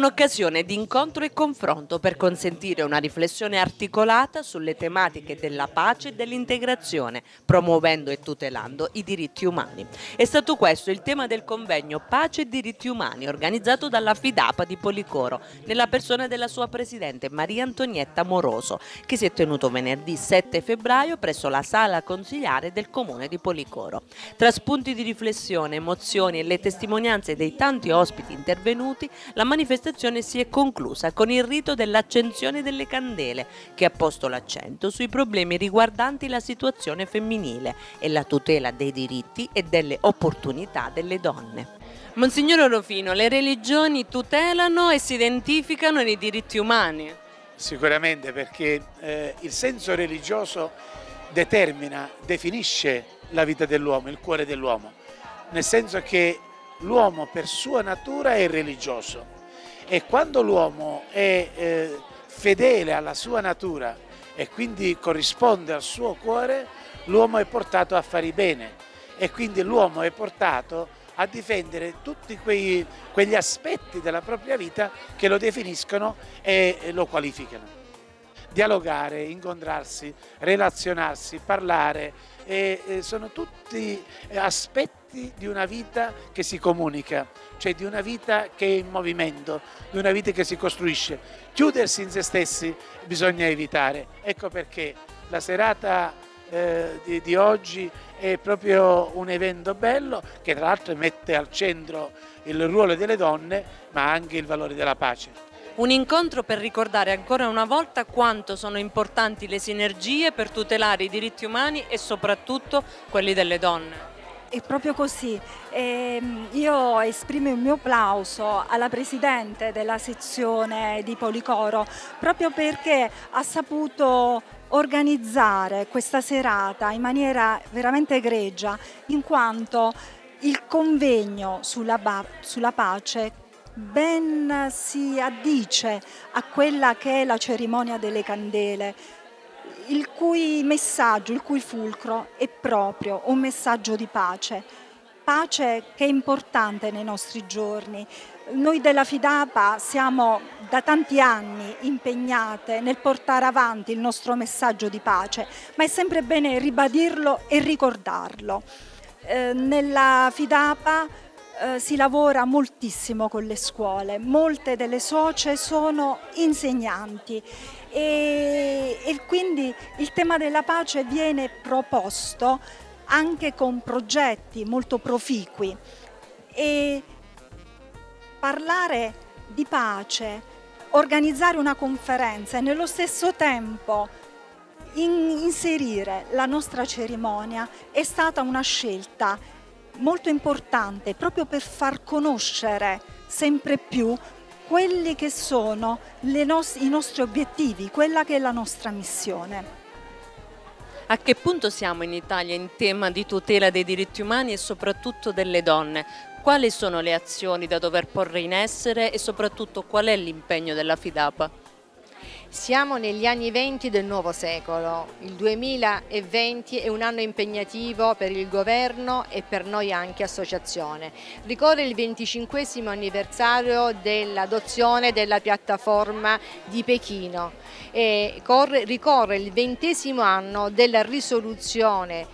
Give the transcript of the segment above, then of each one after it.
un'occasione di incontro e confronto per consentire una riflessione articolata sulle tematiche della pace e dell'integrazione, promuovendo e tutelando i diritti umani. È stato questo il tema del convegno Pace e diritti umani organizzato dalla Fidapa di Policoro, nella persona della sua presidente Maria Antonietta Moroso, che si è tenuto venerdì 7 febbraio presso la sala consigliare del comune di Policoro. Tra spunti di riflessione, emozioni e le testimonianze dei tanti ospiti intervenuti, la manifestazione si è conclusa con il rito dell'accensione delle candele, che ha posto l'accento sui problemi riguardanti la situazione femminile e la tutela dei diritti e delle opportunità delle donne. Monsignor Orofino, le religioni tutelano e si identificano nei diritti umani? Sicuramente, perché il senso religioso definisce la vita dell'uomo, il cuore dell'uomo, nel senso che l'uomo per sua natura è religioso e quando l'uomo è fedele alla sua natura e quindi corrisponde al suo cuore, l'uomo è portato a fare bene e quindi l'uomo è portato a difendere tutti quegli aspetti della propria vita che lo definiscono e lo qualificano. Dialogare, incontrarsi, relazionarsi, parlare, sono tutti aspetti di una vita che si comunica, cioè di una vita che è in movimento, di una vita che si costruisce. Chiudersi in se stessi bisogna evitare. Ecco perché la serata di oggi è proprio un evento bello che tra l'altro mette al centro il ruolo delle donne ma anche il valore della pace. Un incontro per ricordare ancora una volta quanto sono importanti le sinergie per tutelare i diritti umani e soprattutto quelli delle donne. È proprio così. Io esprimo il mio plauso alla Presidente della sezione di Policoro proprio perché ha saputo organizzare questa serata in maniera veramente egregia, in quanto il convegno sulla pace ben si addice a quella che è la cerimonia delle candele, il cui messaggio, il cui fulcro è proprio un messaggio di pace. Pace che è importante nei nostri giorni. Noi della Fidapa siamo da tanti anni impegnate nel portare avanti il nostro messaggio di pace, ma è sempre bene ribadirlo e ricordarlo. Nella Fidapa si lavora moltissimo con le scuole, molte delle socie sono insegnanti e quindi il tema della pace viene proposto anche con progetti molto proficui e parlare di pace, organizzare una conferenza e nello stesso tempo inserire la nostra cerimonia è stata una scelta molto importante proprio per far conoscere sempre più quelli che sono i nostri obiettivi, quella che è la nostra missione. A che punto siamo in Italia in tema di tutela dei diritti umani e soprattutto delle donne? Quali sono le azioni da dover porre in essere e soprattutto qual è l'impegno della Fidapa? Siamo negli anni 20 del nuovo secolo, il 2020 è un anno impegnativo per il governo e per noi anche associazione. Ricorre il 25° anniversario dell'adozione della piattaforma di Pechino e ricorre il 20° anno della risoluzione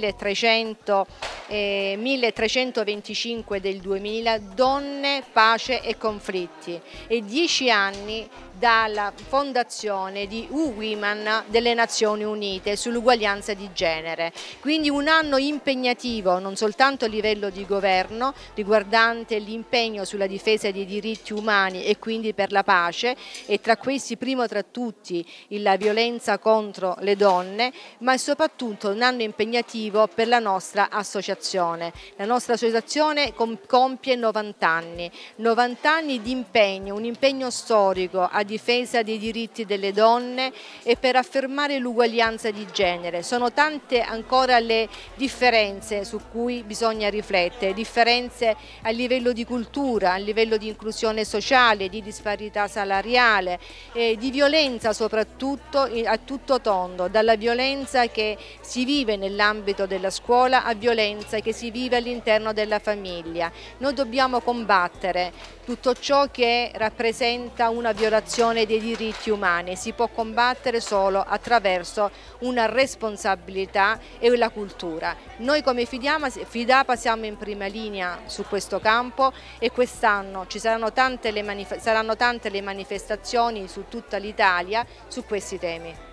1325 del 2000, donne, pace e conflitti e 10 anni dalla fondazione di Women delle Nazioni Unite sull'uguaglianza di genere. Quindi un anno impegnativo non soltanto a livello di governo riguardante l'impegno sulla difesa dei diritti umani e quindi per la pace e tra questi primo tra tutti la violenza contro le donne, ma soprattutto un anno impegnativo per la nostra associazione. La nostra associazione compie 90 anni di impegno, un impegno storico a difesa dei diritti delle donne e per affermare l'uguaglianza di genere. Sono tante ancora le differenze su cui bisogna riflettere, differenze a livello di cultura, a livello di inclusione sociale, di disparità salariale, di violenza soprattutto a tutto tondo, dalla violenza che si vive nell'ambito della scuola a violenza che si vive all'interno della famiglia. Noi dobbiamo combattere tutto ciò che rappresenta una violazione dei diritti umani, si può combattere solo attraverso una responsabilità e la cultura. Noi come FIDAPA siamo in prima linea su questo campo e quest'anno saranno tante le manifestazioni su tutta l'Italia su questi temi.